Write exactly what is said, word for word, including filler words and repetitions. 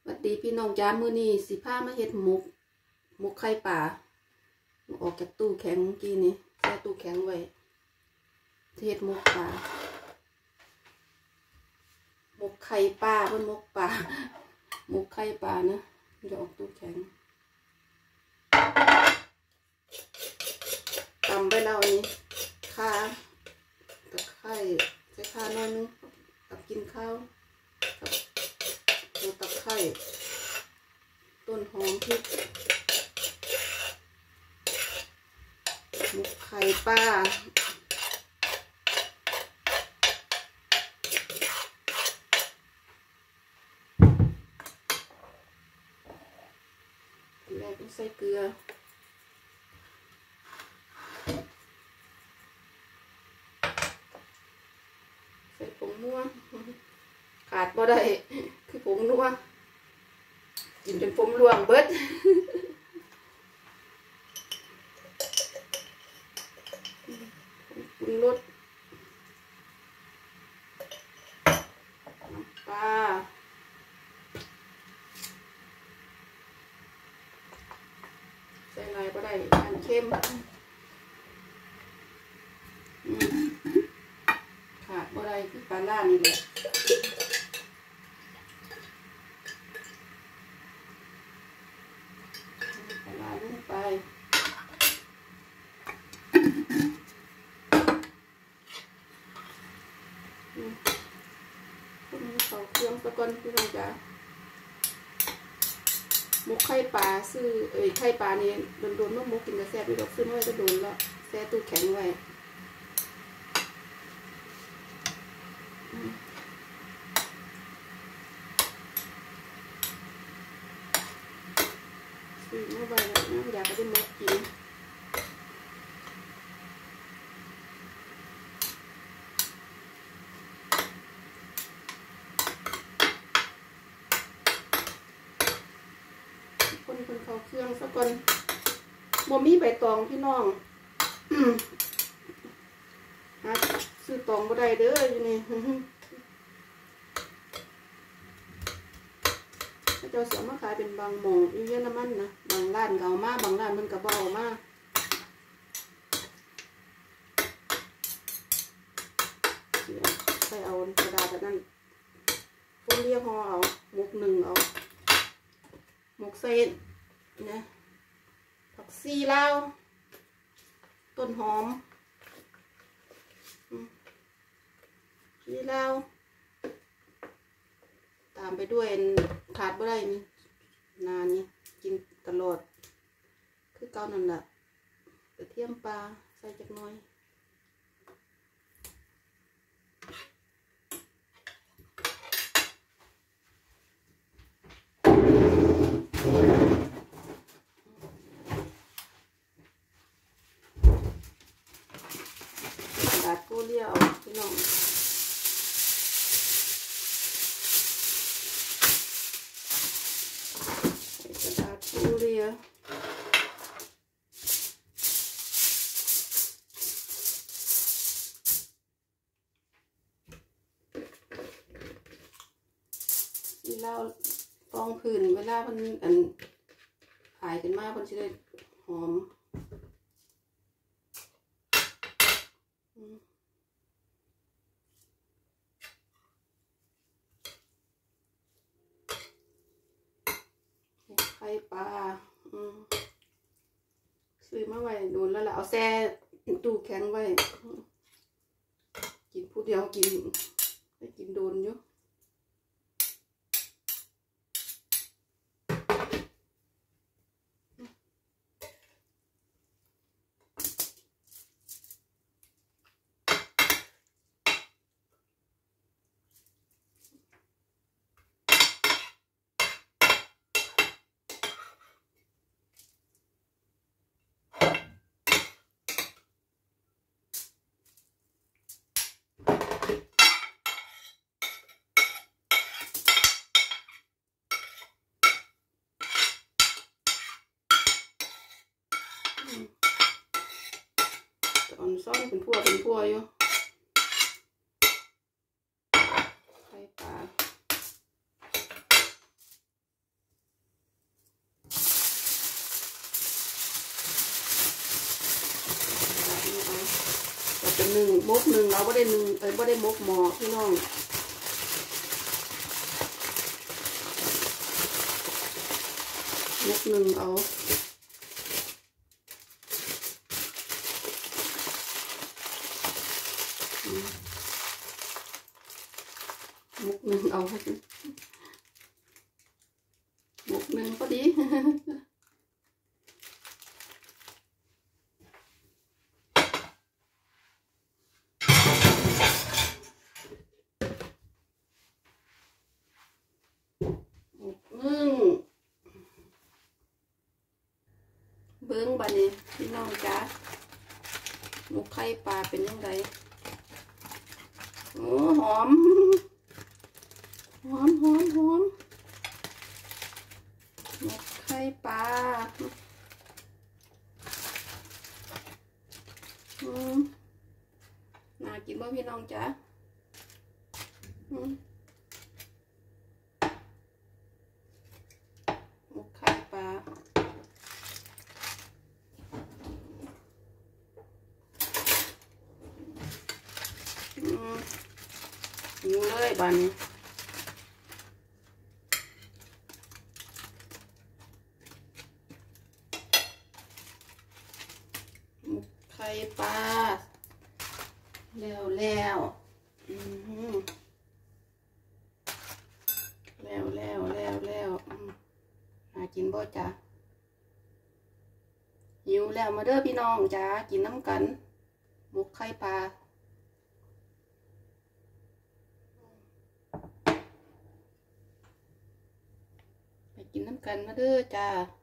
สวัสดีพี่น้องจ้ามื้อนี้สิพามาเฮ็ดหมกหมกไข่ปลาออกจากตู้แข็งเมื่อกี้นี้แช่ตู้แข็งไว้เฮ็ดหมกปลาหมกไข่ปลาเพิ่นหมกปลาหมกไข่ปลานะจะออกตู้แข็งตำไปแล้วอันนี้ข่าตะไคร้ใส่ข่าหน่อยนึงกับกินข้าวกับตัวตะไคร้ต้นหอมพริกหมกไข่ปลาทีแรกต้องใส่เกลือใส่ผงนัวขาดบ่ได้คือผงนัวกินจนผมร่วงเบิดปรุงรสน้ำปลาใส่หน่อยก็ได้มันเค็มขาดบ่ได้คือปลาล่านี่แหละปลาล่าลงไปคนเขาเครื่องตะกอนพี่น้องจ๋าหมกไข่ปลาซื้อเอ้ยไข่ปลานี่โดนๆว่าหมกกินกระแซ่บพี่ดอกซื้อมาไว้ก็โดนแล้วแช่ตู้แข็งไว้ซื้อมาไว้แล้วนะอยากจะได้หมกกินคนคนเขาเครื่องสักคนบ่มีใบตองพี่น้องหาซื้อตองบ่ได้เด้ออยู่นี่พระเจ้าเสียมาขายเป็นบางหม่องอยู่เยอรมันนะบางร้านเก่ามาบางร้านมันก็เบามาใส่เอากระดาษแบบนั้นคนเรียกห่อเอาหมกหนึ่งเอาหมกเส้นนะผักชีลาวต้นหอมชีลาวตามไปด้วยขาดบ่ได้นี่นานนี่กินตลอดคือเก่านั่นแหละกระเทียมปลาใส่จักหน่อยกระดาษโฟเลียเอาพี่น้องกระดาษโฟเลียที่เราฟองผื่นเวลามันอันขายกันมากมันจะได้หอมไข่ปลาซื้อมาไว้โดนแล้วแหละเอาแช่ตู้แข็งไว้กินผู้เดียวกินไม่กินโดนอยู่อ่อนซ่อนเป็นพัวเป็นพัวอยู่ไข่ปลานึ่งมกหนึ่งเอาบ่ได้หนึ่งเอ้ยบ่ได้มกหมอพี่น้องมกหนึ่งเอามกหนึ่งเอามกหนึ่งพอดีเบิ้งบานี้พี่น้องจ้าหมกไข่ปลาเป็นยังไงโอ้หอมหอมหอมหอมหมกไข่ปลาอืมน่ากินบ่พี่น้องจ้าอืมหมกไข่ปลาหิวเลยบานนี้หมกไข่ปลาแล้วแล้วอืมแล้วแล้วแล้วแล้วน่ากินบ่จ้ะหิวแล้วมาเด้อพี่น้องจ้ากินน้ำกันหมกไข่ปลาไปกินน้ำกันมาเด้อจ้า